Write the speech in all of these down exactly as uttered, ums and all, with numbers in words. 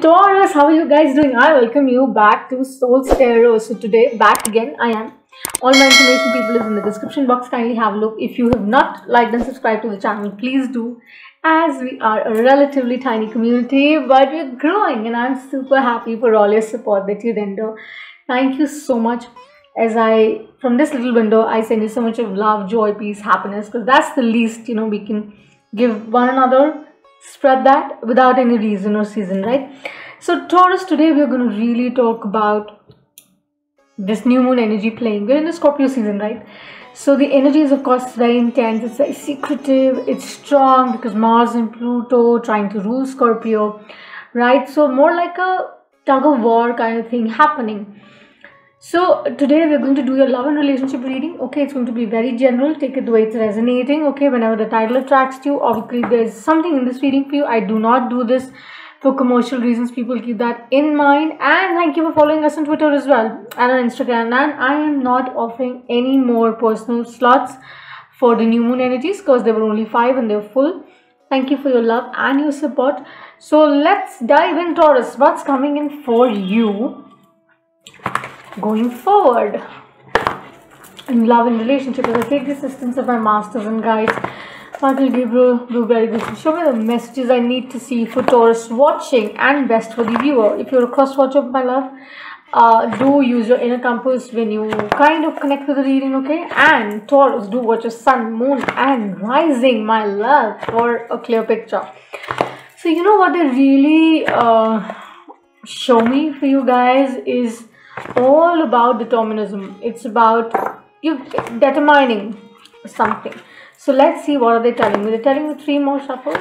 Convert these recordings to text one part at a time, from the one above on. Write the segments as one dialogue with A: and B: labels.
A: Taurus, how are you guys doing? I welcome you back to Soul Stereo. So today, back again, I am. All my information, people, is in the description box. Kindly have a look. If you have not liked and subscribed to the channel, please do, as we are a relatively tiny community, but we're growing, and I'm super happy for all your support that you render. Thank you so much. As I, from this little window, I send you so much of love, joy, peace, happiness, because that's the least, you know, we can give one another. Spread that without any reason or season, right? So Taurus, today we're going to really talk about this new moon energy playing. We're in the Scorpio season, right? So the energy is of course very intense, it's very secretive, it's strong because Mars and Pluto trying to rule Scorpio, right? So more like a tug of war kind of thing happening. So today we're going to do your love and relationship reading. Okay, it's going to be very general. Take it the way it's resonating. Okay, whenever the title attracts you, obviously there's something in this reading for you. I do not do this for commercial reasons. People keep that in mind. And thank you for following us on Twitter as well and on Instagram. And I am not offering any more personal slots for the new moon energies because there were only five and they're full. Thank you for your love and your support. So let's dive in, Taurus. What's coming in for you going forward in love and relationship? As I take the assistance of my masters and guides, Michael Gabriel, Blueberry Crystal, show me the messages I need to see for Taurus watching and best for the viewer. If you're a cross watcher, my love, uh, do use your inner compass when you kind of connect with the reading, okay? And Taurus, do watch your sun, moon and rising, my love, for a clear picture. So you know what they really uh, show me for you guys is all about determinism. It's about you determining something. So let's see what are they telling me. They're telling me three more shuffles.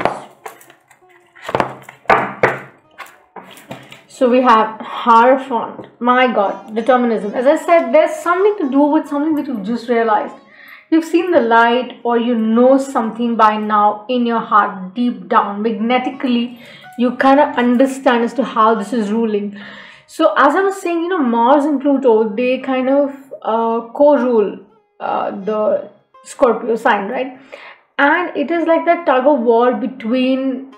A: So we have Hierophant. My God, determinism. As I said, there's something to do with something that you've just realized. You've seen the light, or you know something by now in your heart, deep down, magnetically. You kind of understand as to how this is ruling. So as I was saying, you know, Mars and Pluto, they kind of uh, co-rule uh, the Scorpio sign, right? And it is like that tug of war between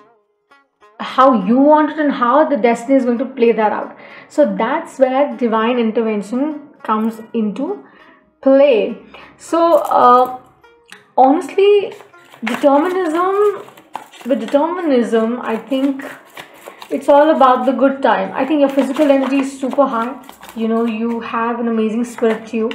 A: how you want it and how the destiny is going to play that out. So that's where divine intervention comes into play. So uh, honestly, determinism, with determinism, I think it's all about the good time. I think your physical energy is super high. You know, you have an amazing spirit to you.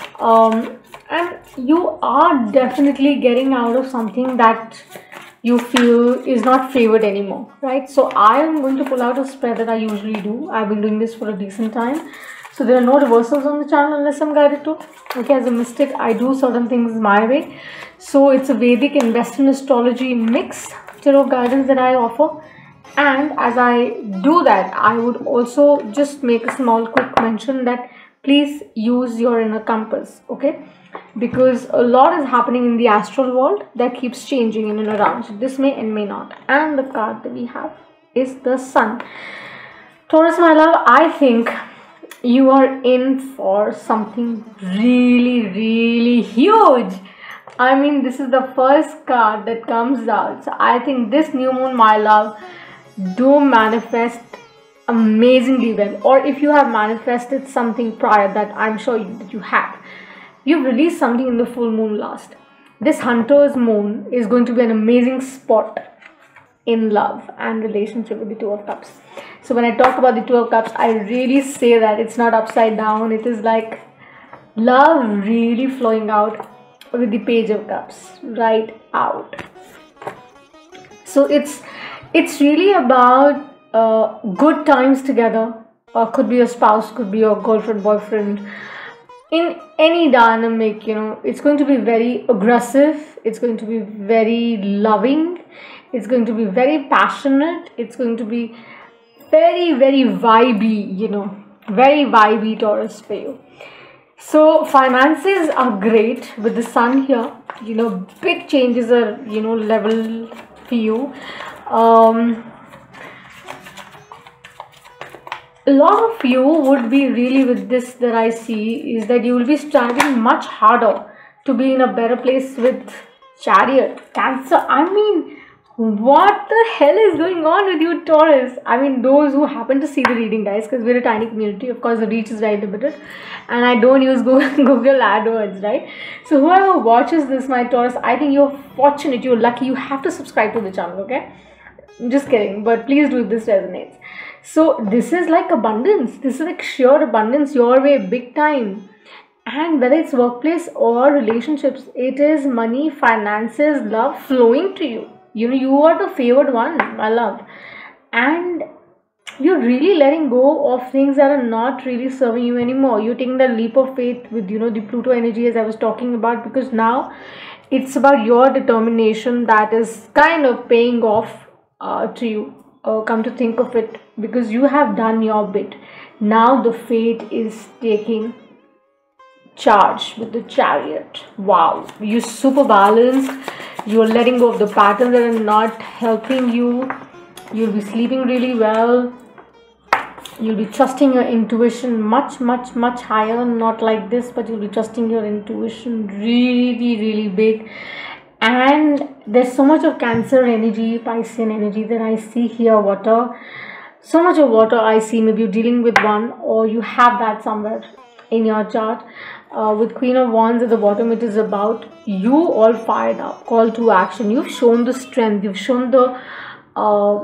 A: Um, and you are definitely getting out of something that you feel is not favored anymore, right? So I am going to pull out a spread that I usually do. I've been doing this for a decent time. So there are no reversals on the channel unless I'm guided to. Okay, as a mystic, I do certain things my way. So it's a Vedic and Western astrology mix tarot guidance that I offer. And as I do that, I would also just make a small quick mention that please use your inner compass, okay? Because a lot is happening in the astral world that keeps changing in and around. So this may and may not. And the card that we have is the Sun. Taurus, my love, I think you are in for something really, really huge. I mean, this is the first card that comes out. So I think this new moon, my love, do manifest amazingly well. Or if you have manifested something prior that I'm sure you, that you have, you've released something in the full moon last. This hunter's moon is going to be an amazing spot in love and relationship with the Two of Cups. So when I talk about the Two of Cups, I really say that it's not upside down. It is like love really flowing out with the Page of Cups right out. So it's It's really about uh, good times together. Uh, could be your spouse, could be your girlfriend, boyfriend. In any dynamic, you know, it's going to be very aggressive. It's going to be very loving. It's going to be very passionate. It's going to be very, very vibey, you know, very vibey Taurus for you. So finances are great with the Sun here. You know, big changes are, you know, level for you. Um, a lot of you would be really with this that I see is that you will be striving much harder to be in a better place with Chariot, Cancer. I mean, What the hell is going on with you, Taurus? I mean, those who happen to see the reading, guys, because we're a tiny community. Of course, the reach is very limited, and I don't use Google, Google AdWords, right? So whoever watches this, my Taurus, I think you're fortunate, you're lucky. You have to subscribe to the channel, okay? I'm just kidding, but please do if this resonates. So this is like abundance. This is like sheer abundance your way, big time. And whether it's workplace or relationships, it is money, finances, love flowing to you. You know, you are the favored one, my love. And you're really letting go of things that are not really serving you anymore. You're taking that leap of faith with, you know, the Pluto energy, as I was talking about, because now it's about your determination that is kind of paying off uh, to you. Uh, come to think of it, because you have done your bit. Now the fate is taking charge with the Chariot. Wow, you're super balanced. You're letting go of the patterns that are not helping you. You'll be sleeping really well. You'll be trusting your intuition much, much, much higher. Not like this, but you'll be trusting your intuition really, really big. And there's so much of Cancer energy, Piscean energy that I see here. Water, so much of water I see. Maybe you're dealing with one, or you have that somewhere in your chart. Uh, with Queen of Wands at the bottom, it is about you all fired up, call to action. You've shown the strength, you've shown the uh,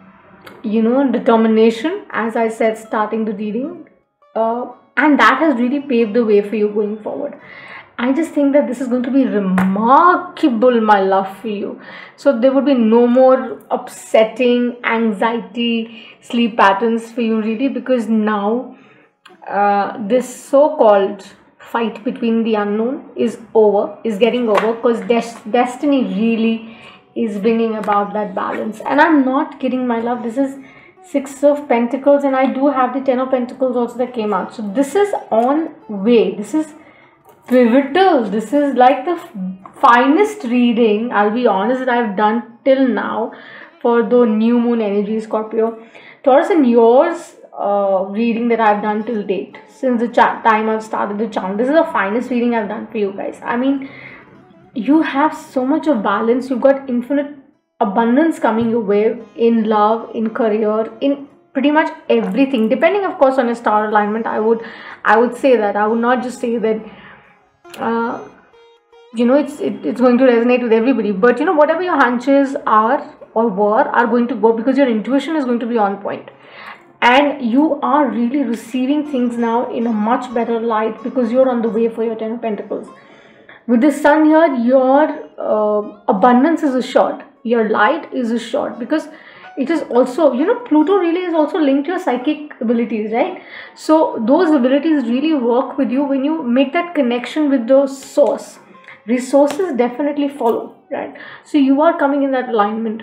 A: you know, determination, as I said starting the reading, uh, and that has really paved the way for you going forward. I just think that this is going to be remarkable, my love, for you. So there would be no more upsetting anxiety sleep patterns for you, really, because now uh, this so-called fight between the unknown is over, is getting over, because des destiny really is bringing about that balance. And I'm not kidding, my love. This is Six of Pentacles, and I do have the Ten of Pentacles also that came out. So this is on way. This is pivotal. This is like the finest reading, I'll be honest, that I've done till now for the new moon energy, Scorpio. Taurus, and yours uh, reading that I've done till date, since the time I've started the channel. This is the finest reading I've done for you guys. I mean, you have so much of balance. You've got infinite abundance coming your way in love, in career, in pretty much everything, depending of course on your star alignment. I would I would say that I would not just say that uh, you know, it's it, it's going to resonate with everybody, but you know, whatever your hunches are or were are going to go, because your intuition is going to be on point, and you are really receiving things now in a much better light, because you're on the way for your Ten of Pentacles. With the sun here, your uh, abundance is assured, your light is assured, because it is also, you know, Pluto really is also linked to your psychic abilities, right? So those abilities really work with you when you make that connection with the source. Resources definitely follow, right? So you are coming in that alignment,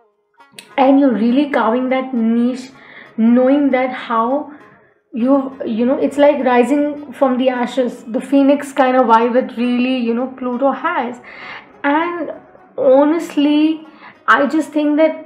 A: and you're really carving that niche, knowing that how you you know, it's like rising from the ashes, the phoenix kind of vibe that really, you know, Pluto has. And honestly, I just think that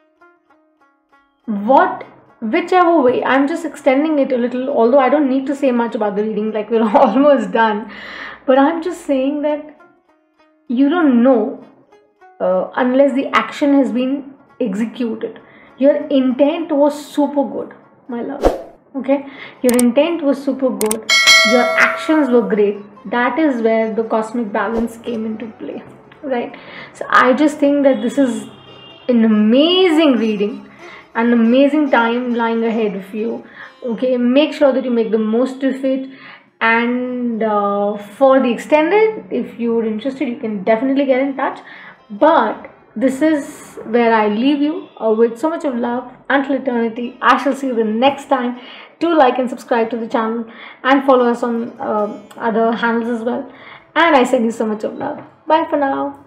A: what whichever way, I'm just extending it a little, although I don't need to say much about the reading, like we're almost done, but I'm just saying that you don't know uh, unless the action has been executed. Your intent was super good, my love. Okay, your intent was super good, your actions were great. That is where the cosmic balance came into play, right? So I just think that this is an amazing reading, an amazing time lying ahead of you. Okay, make sure that you make the most of it. And uh, for the extended, if you're interested, you can definitely get in touch. But this is where I leave you uh, with so much of love until eternity. I shall see you the next time. Do like and subscribe to the channel, and follow us on uh, other handles as well. And I send you so much of love. Bye for now.